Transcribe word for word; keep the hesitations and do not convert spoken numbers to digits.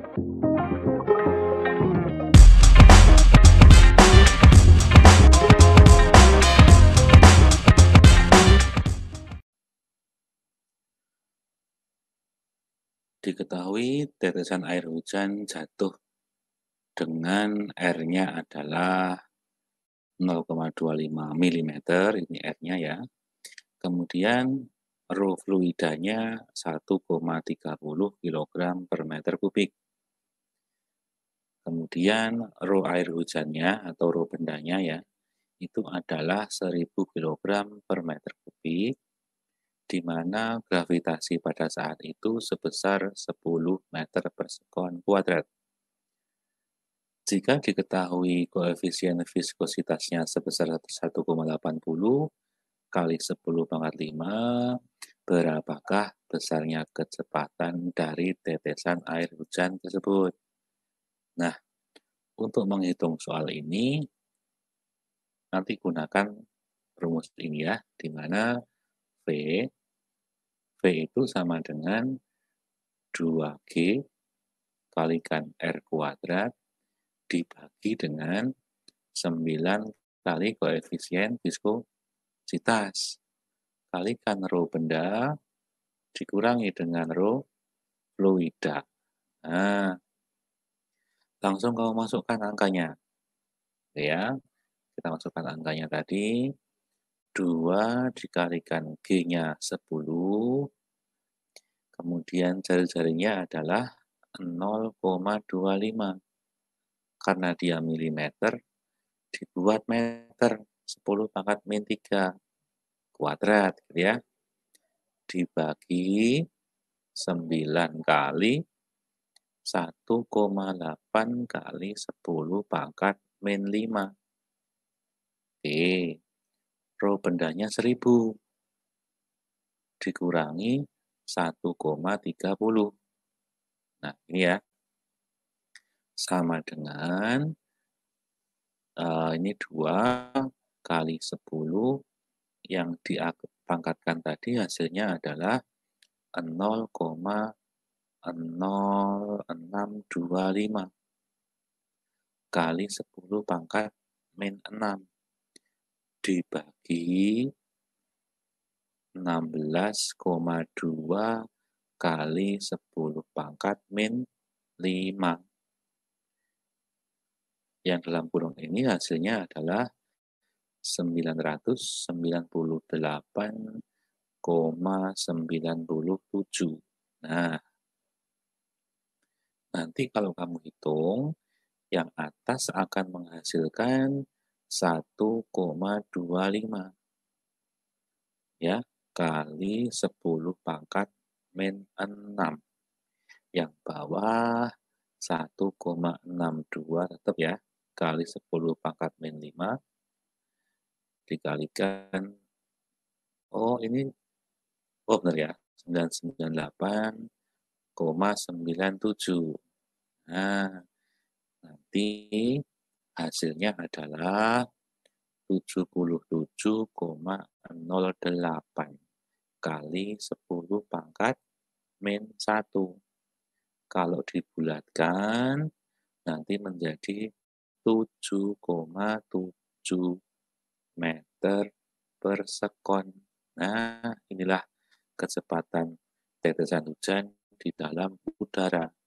Diketahui tetesan air hujan jatuh dengan R-nya adalah nol koma dua lima milimeter, ini R-nya ya. Kemudian rho fluidanya satu koma tiga nol kilogram per meter kubik. Kemudian rho air hujannya atau rho bendanya ya, itu adalah seribu kilogram per meter kubik, di mana gravitasi pada saat itu sebesar sepuluh meter per sekon kuadrat. Jika diketahui koefisien viskositasnya sebesar satu koma delapan nol kali sepuluh pangkat lima, berapakah besarnya kecepatan dari tetesan air hujan tersebut? Nah, untuk menghitung soal ini, nanti gunakan rumus ini ya, di mana V, V itu sama dengan dua G kalikan R kuadrat dibagi dengan sembilan kali koefisien viskositas. Kalikan rho benda dikurangi dengan rho fluida. Nah, langsung kamu masukkan angkanya. Ya, kita masukkan angkanya tadi. dua dikalikan G-nya sepuluh. Kemudian jari-jarinya adalah nol koma dua lima. Karena dia milimeter, dibuat meter, sepuluh pangkat min tiga kuadrat, gitu ya. Dibagi sembilan kali satu koma delapan kali sepuluh pangkat min lima. Oke, rho bendanya seribu. Dikurangi satu koma tiga nol. Nah, ini ya. Sama dengan uh, ini dua kali sepuluh yang dipangkatkan tadi hasilnya adalah nol koma nol enam dua lima kali sepuluh pangkat min enam dibagi enam belas koma dua kali sepuluh pangkat min lima. Yang dalam kurung ini hasilnya adalah sembilan ratus sembilan puluh delapan koma sembilan tujuh. Nah, nanti kalau kamu hitung, yang atas akan menghasilkan satu koma dua lima. Ya, kali sepuluh pangkat min enam. Yang bawah satu koma enam dua tetap ya, kali sepuluh pangkat min lima dikalikan, oh ini, oh benar ya, sembilan ratus sembilan puluh delapan koma sembilan tujuh. Nah, nanti hasilnya adalah tujuh puluh tujuh koma nol delapan kali sepuluh pangkat min satu. Kalau dibulatkan, nanti menjadi tujuh koma tujuh meter per sekon. Nah, inilah kecepatan tetesan hujan di dalam udara.